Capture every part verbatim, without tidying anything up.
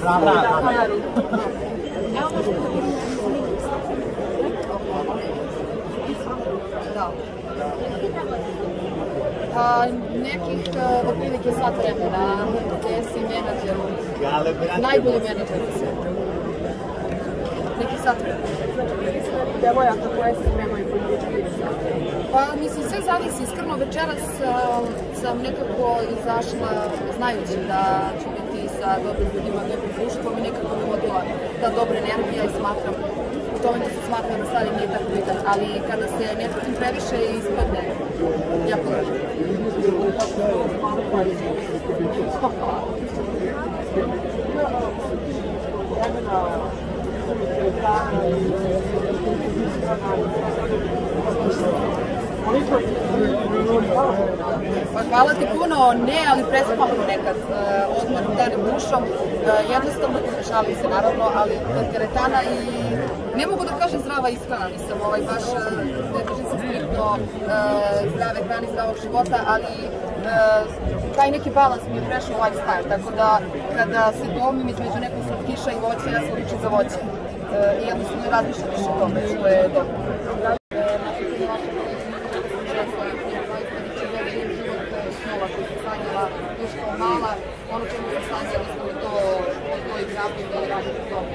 Nekih otprilike sat vremena, gde si menadžer, najbolji menadžer u svijetu. Neki sat vremena. Devojaka koje se spremaju po pričati? Pa mislim, sve zavisi. Iskreno, večeras sam nekako izašla znajući da ću biti sa dobrim ljudima, dobrim društvom i nekako mi vodila ta dobra energija i smatram, u tome da se smatram da stvari nije tako bitan, ali kada se nekako previše ispadne, jako dobro. Hvala ti puno, ne, ali prespavno nekad, odmah udarim dušom, jednostavno šalim se naravno, ali teretana i ne mogu da kažem zdrava ishrana, nisam ovaj baš, ne kažem se striktno zdrave hrane, zdravog života, ali taj neki balans mi je prešao lifestyle, tako da kada se domim između nekog slatkiša i voća, ja se ličim za voće i jednostavno ne razmišljam više o tome, što je dobro. Još kao mala, ono čemu se sanja, jednostavno to od toj grabi da radim u tomu.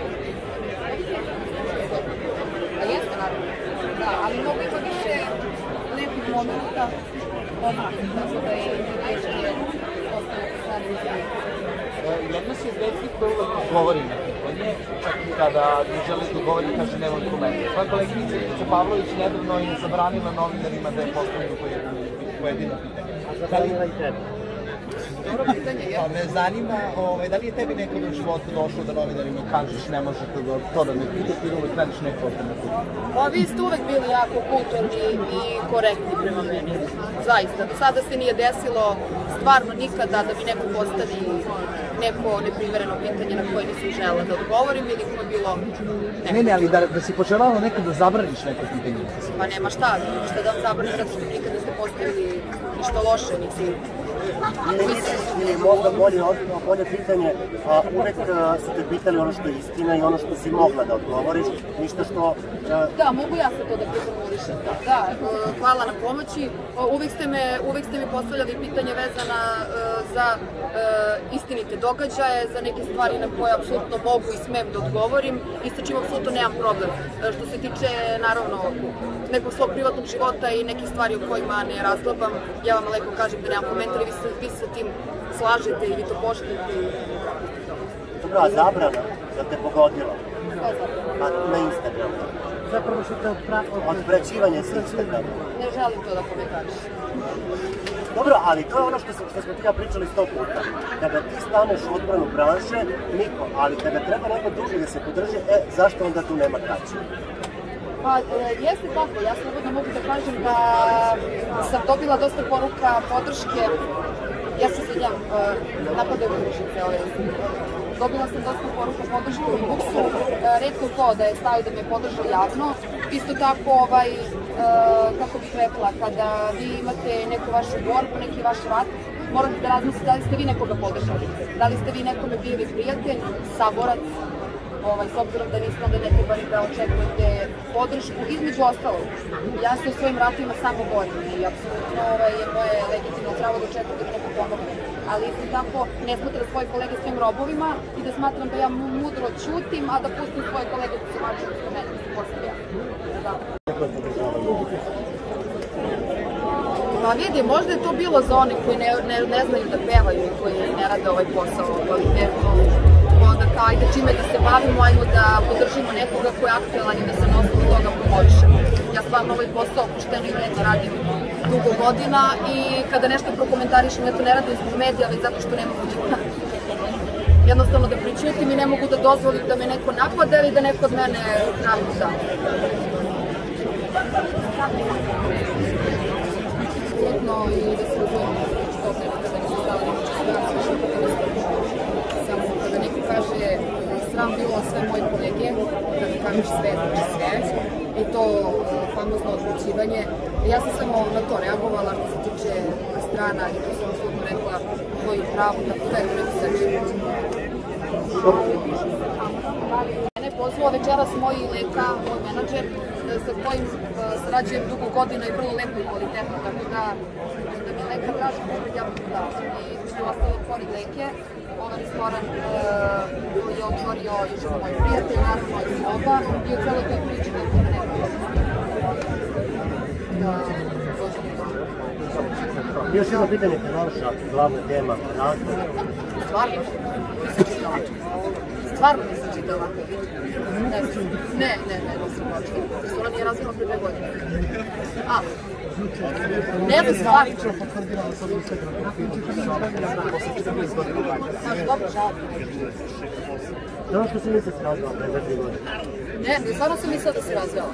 A jeste naravno, da, ali mnogo ima više lepih momenta, tako da je teške ostane po strani izgleda. Jedna si iz deci koja uvek govori na pitanje, čak i kada ne želi da govori, kaže nemam komentar. Tvoja koleginica Ivica Pavlović nedavno je zabranila novinarima da je postavljeno pojedino pitanje. Da li ima i tebe? Dobro pitanje, je. Me zanima, da li je tebi nekad u životu došlo da novinarima kažeš ne možete to da ne pitate ili uvek radiš neku alternativu? Pa vi ste uvek bili jako kulturni i korektni prema meni. Zaista, do sada se nije desilo stvarno nikada da mi neko postavi neko neprimereno pitanje na koje nisam žela da odgovorim ili ko je bilo neko. Ne, ne, ali da si počevala nekad da zabraniš neko pitanje? Pa nema šta, šta da vam zabranim zato što nikada ste postavili ništa loše, niti... Ili možda bolje pitanje, uvek su te pitali ono što je istina i ono što si mogla da odgovoriš, ništa što... Da, mogu ja sad to da preformulišem, da, hvala na pomoći. Uvek ste mi postavljali pitanja vezana za istinite događaje, za neke stvari na koje apsolutno mogu i smem da odgovorim i sa čim apsolutno nemam problem. Što se tiče, naravno, nekog svog privatnog života i nekih stvari o kojima ne razglabam, ja vam lepo kažem da nemam komentar i vi se sa tim slažete i vi to poštujete. Dobro, a zabrana da te pogodila? Koja je zabrana? Na Instagramu. Zapravo što te odvraćivanje sa Instagramu. Ne želim to da komentariš. Dobro, ali to je ono što smo ti ja pričali sto puta. Kada ti staneš u odbranu branše, niko, ali kada treba neko drugi da se podrži, e, zašto onda tu nema kraće? Pa, jeste tako, ja slobodno mogu da kažem da sam dobila dosta poruka podrške, ja se srednjam, napadaju podržice, dobila sam dosta poruka podrške u Inboxu, retko ko da je stavio da me podrža javno, isto tako, ovaj, kako bih rekla, kada vi imate neku vašu borbu, neki vaš rat, morate da razmislite da li ste vi nekoga podržali, da li ste vi nekome bili prijatelj, saborac, s obzirom da niste onda ne trebali da očekujete podršku, između ostalog. Ja se u svojim ratima samo borim i apsolutno je moje legitimno pravo da očekujem da neko pomogne. Ali isto tako ne smatram svoje kolege svojim robovima i da smatram da ja mudro ćutim, a da pustim svoje kolege da se maču da mene posle ja. Pa vidi, možda je to bilo za one koji ne znaju da pevaju i koji ne rade ovaj posao kvalitetno. Onda kao, ajde čime da se bavimo, ajmo da podržimo nekoga ko je aktuelan i da se na osnovu toga promovišemo. Ja stvarno ovaj posao pošteno i vredno radim dugo godina i kada nešto prokomentarišem, ja to ne radim zbog medija, već zato što ne mogu da jednostavno da pričutim i ne mogu da dozvolim da me neko napada ili da neko od mene pravi da. Apsolutno i da se razumijem što se nekada ne stavljamo samo kada neko kaže sram bilo sve moje kolege, kada kažeš sve, znači sve, i to famozno odlučivanje. Ja sam samo na to reagovala što se tiče strana i to sam apsolutno rekla koji pravu, tako da je to neko sebi. Mene je pozvao večeras moj Leka, moj menadžer, sa kojim sarađujem dugo godina i vrlo lepo i kvalitetno, tako da da mi Leka traži popred ja budu da. I između ostalo pored Leke, ovaj restoran koji je otvorio još moj prijatelj, naravno i Sloba, i u celoj toj priči da je to nema. Još jedno pitanje je naša glavna tema, razlog. Stvarno? Nisam čitala. Stvarno nisam čitala. Ne, ne, ne, ne, nisam počela. Restoran je razvila pre dve godine. A, ne da stvarno. Dobro, žao. To je ono što si misli se razvila pre dve godine? Ne, ne, stvarno sam mislila da se razvela.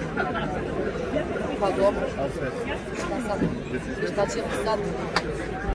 Pa dobro. Šta sad? Šta ćemo sad?